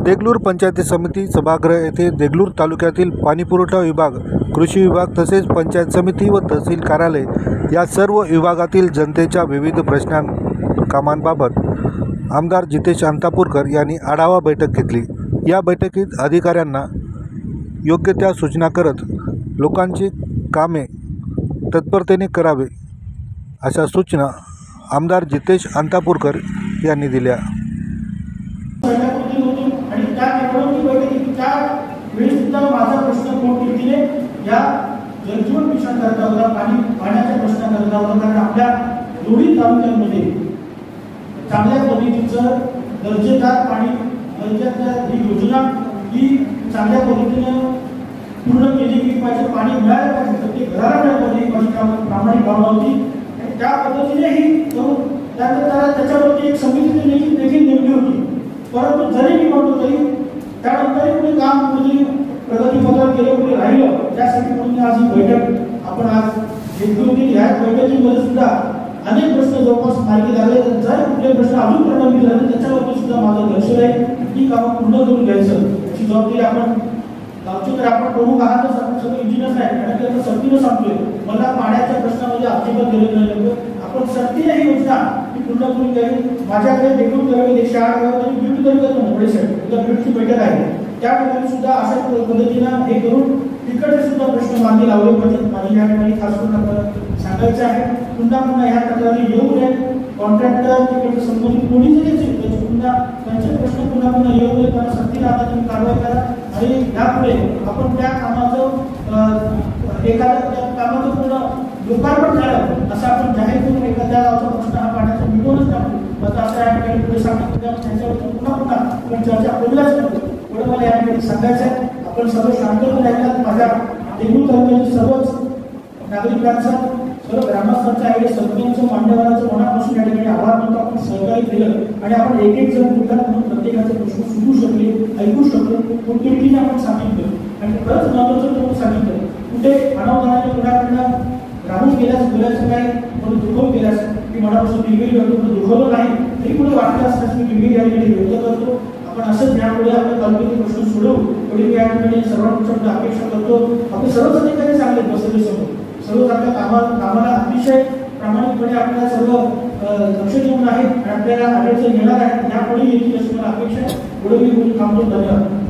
देगलूर पंचायत समिती सभागृह येथे देगलूर तालुक्यातील पाणीपुरवठा विभाग, कृषी विभाग तसेच पंचायत समिती व तहसील कार्यालय या सर्व विभागातील जनतेच्या विविध कामांबाबत आमदार जितेश अंतापूरकर यांनी आढावा बैठक घेतली। या बैठकीत अधिकाऱ्यांना योग्य त्या सूचना करत लोकांची कामे तत्परतेने करावे अशा सूचना आमदार जितेश अंतापूरकर यांनी दिल्या। माझा प्रश्न कोण केले या जलजीवन मिशन करता होता, पाण्याचा प्रश्न करता होता। कारण आपल्या दोन्ही तालुक्यांमध्ये चांगल्या पद्धतीचं दर्जेदार पाणी, दर्जेदार ही योजना ही चांगल्या पद्धतीने पूर्ण केली गेली पाहिजे, पाणी मिळालं पाहिजे, प्रत्येक घराला मिळालं पाहिजे, माझी प्रामाणिक भावना होती। आणि त्या पद्धतीने ही त्यानंतर त्याच्यावरती एक समिती देखील नेमली होती। परंतु जरी मी म्हणतो तरी त्यानंतर पुढे काम कुठेतरी प्रगतीपथावर गेलं, पुढे राहिलं। त्यासाठी म्हणून आज ही बैठक आपण आज घेतली होती। या बैठकीमध्ये सुद्धा अनेक प्रश्न जवळपास मार्गी लागले। जर कुठले प्रश्न अजून प्रलंबित झाले त्याच्यावरती सुद्धा माझं लक्ष आहे, ती कामं पूर्ण करून घ्यायचं याची जबाबदारी आपण गावचे तर आपण प्रमुख आहात, आपण सगळे इंजिनियर्स आहेत आणि त्याचं सक्तीनं सांगतोय। मला पाण्याच्या प्रश्नामध्ये अजिबात गेलेलं नाही, आपण सक्तीने ही योजना ती पूर्ण करून घ्यावी। माझ्याकडे देगलूर तालुक्यात 108 गाव आणि बीड तालुक्यात मुंबईसाठी बीडची बैठक आहे, त्या ठिकाणी सुद्धा अशा पद्धतीनं हे करून तिकडे सुद्धा प्रश्न मार्गी लावले पाहिजेत। माझी या ठिकाणी खास करून आपल्याला सांगायचं आहे, पुन्हा ह्या तक्रारी येऊ नये। कॉन्ट्रॅक्टर तिकडे संबंधित कोणी जरी असेल त्याचे पुन्हा त्यांचे प्रश्न पुन्हा येऊ नये, त्यांना सक्तीने आता तुम्ही कारवाई करा आणि यापुढे आपण त्या कामाचं एखाद्या कामाचं पूर्ण लोकार्पण करावं असं आपण जाहीर करून एखाद्या गावचा प्रश्न हा पाण्याचा मिटवूनच टाकू असं या ठिकाणी पुढे सांगितलं। त्यांच्यावर पुन्हा आपण चर्चा करूयाच नको, एवढं मला या ठिकाणी सांगायचं आहे। आपण सर्व शांतपणे राहिलात, माझ्या देगलूर तालुक्यातील सर्वच नागरिकांचा, सर्व ग्रामस्थांचा आहे, सरपंच मान्यवरांचं मनापासून या ठिकाणी आभार मानतो। आपण सहकार्य केलं आणि आपण एक एक जण बोलतात म्हणून प्रत्येकाचे प्रश्न सुटू शकले, ऐकू शकलो, कोणत्या आपण सांगितलं आणि खरंच महत्वाचं करून सांगितलं। कुठे अनावधानाने कोणाकडनं राहून गेल्यास बोलायचं काय म्हणून दुखवून गेल्यास की मनापासून दिलगिरी करतो, दुखवलं नाही तरी पुढे वाटलं असल्यास मी दिलगिरी या ठिकाणी व्यक्त करतो। आपण असंच यापुढे आपल्या तालुक्यातील प्रश्न सोडवू एवढी मी या ठिकाणी सर्वांच्या अपेक्षा करतो। आपले सर्वच अधिकारी चांगले बसले समोर, सर्वच आपल्या कामाला अतिशय प्रामाणिकपणे आपल्याला सर्व लक्ष देऊन आहेत आणि आपल्याला अडचण येणार आहे, यापुढे येतील अशी मला अपेक्षा आहे। एवढं मी बोलून थांबतो। धन्यवाद।